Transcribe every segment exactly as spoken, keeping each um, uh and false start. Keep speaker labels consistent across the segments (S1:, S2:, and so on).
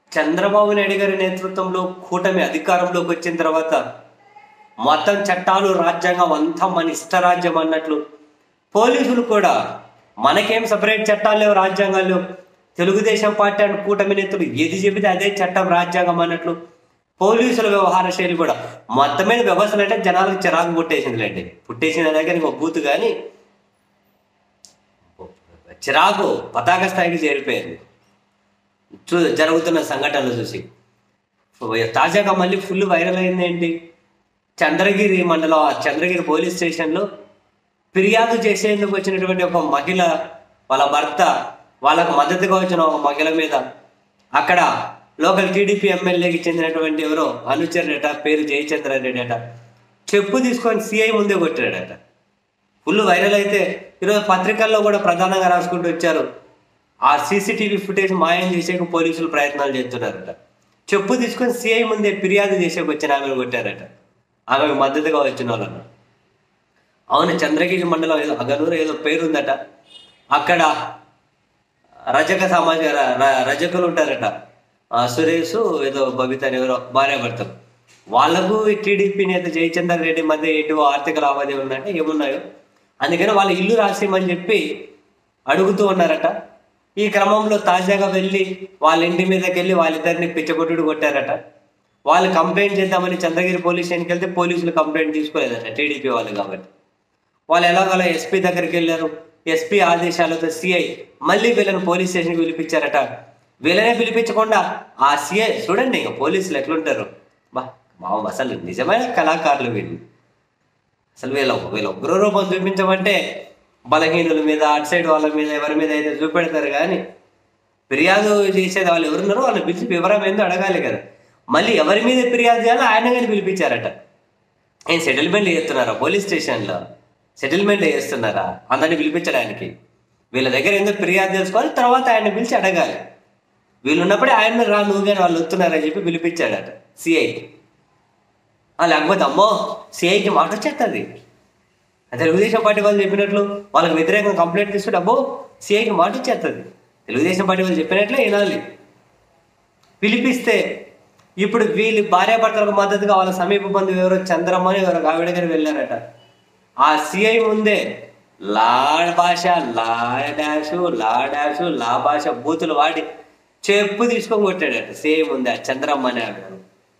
S1: చంద్రబాబు నాయుడు గారి నేతృత్వంలో కూటమి అధికారంలోకి వచ్చిన తర్వాత మొత్తం చట్టాలు రాజ్యాంగం అంతా మన ఇష్టరాజ్యం అన్నట్లు పోలీసులు కూడా మనకేం సపరేట్ చట్టాలు లేవు, రాజ్యాంగాలు లేవు, తెలుగుదేశం పార్టీ అండ్ కూటమి నేతలు ఏది చెబితే అదే చట్టం రాజ్యాంగం అన్నట్లు పోలీసుల వ్యవహార శైలి కూడా మొత్తమైన వ్యవస్థలు అంటే జనాలకు చిరాకు పుట్టేసిందిలేండి. పుట్టేసిన దగ్గర ఇంకో బూతు కానీ చిరాకు పతాక స్థాయికి చేరిపోయింది చూ జరుగుతున్న సంఘటనలు చూసి. తాజాగా మళ్ళీ ఫుల్ వైరల్ అయింది ఏంటి, చంద్రగిరి మండలం చంద్రగిరి పోలీస్ స్టేషన్లో ఫిర్యాదు చేసేందుకు వచ్చినటువంటి ఒక మహిళ వాళ్ళ భర్త వాళ్ళకు మద్దతుగా వచ్చిన ఒక మహిళ మీద అక్కడ లోకల్ టీడీపీ ఎమ్మెల్యేకి చెందినటువంటి ఎవరో అనుచరుడట, పేరు జయచంద్రారెడ్డి అట, చెప్పు తీసుకొని సిఐ ముందే కొట్టాడట. ఫుల్ వైరల్ అయితే ఈరోజు పత్రికల్లో కూడా ప్రధానంగా రాసుకుంటూ వచ్చారు. ఆ సీసీటీవీ ఫుటేజ్ మాయం చేసేకు పోలీసులు ప్రయత్నాలు చేస్తున్నారట. చెప్పు తీసుకొని సిఐ ముందే ఫిర్యాదు చేసేకి వచ్చిన ఆమెను కొట్టారట, ఆమెకు మద్దతుగా వచ్చిన వాళ్ళను. అవును, చంద్రగిరి మండలం ఏదో అగనూరు ఏదో పేరుందట, అక్కడ రజక సమాజ రజకులు ఉంటారట, సురేష్ ఏదో బబిత అని ఎవరో భార్యాభర్తలు, వాళ్ళకు టీడీపీ నేత జయచంద్ర రెడ్డి మధ్య ఎటు ఆర్థిక లావాదేవీలు ఉన్నాయంటే ఏమున్నాయో, అందుకని వాళ్ళ ఇల్లు రాసేయమని చెప్పి అడుగుతూ ఉన్నారట. ఈ క్రమంలో తాజాగా వెళ్ళి వాళ్ళ ఇంటి మీదకి వెళ్ళి వాళ్ళిద్దరిని పిచ్చగొట్టుడు కొట్టారట. వాళ్ళు కంప్లైంట్ చేద్దామని చంద్రగిరి పోలీస్ స్టేషన్కి వెళ్తే పోలీసులు కంప్లైంట్ తీసుకోలేదట, టీడీపీ వాళ్ళు కాబట్టి. వాళ్ళు ఎలాగోలా ఎస్పీ దగ్గరికి వెళ్ళారు. ఎస్పీ ఆదేశాలతో సిఐ మళ్ళీ వీళ్ళని పోలీస్ స్టేషన్కి పిలిపించారట. వీళ్ళనే పిలిపించకుండా ఆ సిఐ చూడండి, ఇంకా పోలీసులు ఎట్లుంటారు బా మా అసలు నిజమైన కళాకారులు వీళ్ళు. అసలు వీళ్ళ వీళ్ళ ఉగ్రరూపం చూపించమంటే బలహీనుల మీద, అటు సైడ్ వాళ్ళ మీద, ఎవరి మీద అయితే చూపెడతారు. కానీ ఫిర్యాదు చేసేది వాళ్ళు ఎవరున్నారో వాళ్ళని పిలిచి వివరం ఏందో అడగాలి కదా. మళ్ళీ ఎవరి మీద ఫిర్యాదు చేయాలో ఆయన కానీ పిలిపించారట. ఏం సెటిల్మెంట్ చేస్తున్నారా పోలీస్ స్టేషన్లో? సెటిల్మెంట్ చేస్తున్నారా అందరినీ పిలిపించడానికి? వీళ్ళ దగ్గర ఏందో ఫిర్యాదు తెలుసుకోవాలి, తర్వాత ఆయన పిలిచి అడగాలి. వీళ్ళు ఉన్నప్పుడే ఆయన రా నువ్వు కానీ వాళ్ళు వస్తున్నారని చెప్పి పిలిపించాడట సిఐకి. లేకపోతే అమ్మో సిఐకి మాట వచ్చేస్తుంది. తెలుగుదేశం పార్టీ వాళ్ళు చెప్పినట్లు వాళ్ళకి వ్యతిరేకంగా కంప్లైంట్ తీసుకుంటే అబ్బో సిఐకి మాట వచ్చేస్తుంది. తెలుగుదేశం పార్టీ వాళ్ళు చెప్పినట్లే వినాలి. పిలిపిస్తే ఇప్పుడు వీళ్ళు భార్యాభర్తలకు మద్దతుగా వాళ్ళ సమీప బంధువు ఎవరో చంద్రమ్మ అని ఎవరో ఆవిడ గారు వెళ్ళారట. ఆ సిఐ ముందే లా భాష, లా డాషు, లా డాషు, లా భాష బూతులు వాడి చెప్పు తీసుకొని కొట్టాడట సిఐ ముందే ఆ చంద్రమ్మ అని ఆవిడ.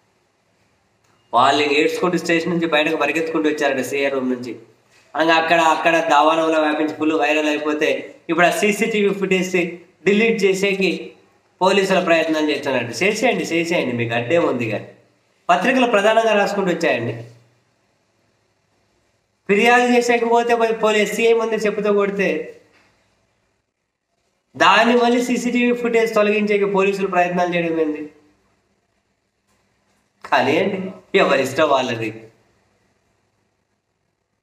S1: వాళ్ళు ఏడ్చుకుంటూ స్టేషన్ నుంచి బయటకు పరిగెత్తుకుంటూ వచ్చారట సిఐ రూమ్ నుంచి. ఇంకా అక్కడ అక్కడ దావానంలో వ్యాపించి ఫుల్ వైరల్ అయిపోతే ఇప్పుడు ఆ సీసీటీవీ ఫుటేజ్ డిలీట్ చేసేకి పోలీసుల ప్రయత్నం చేస్తున్నట్టు. చేసేయండి చేసేయండి మీకు అడ్డే ఉంది. కానీ పత్రికలు ప్రధానంగా రాసుకుంటూ వచ్చాయండి. ఫిర్యాదు చేసేకపోతే పోలీస్ సిఐ ముందే చెప్పుతో కొడితే దాన్ని మళ్ళీ సీసీటీవీ ఫుటేజ్ తొలగించేకి పోలీసులు ప్రయత్నాలు చేయడం ఏంది? కానీ అండి ఎవరిష్టం వాళ్ళది.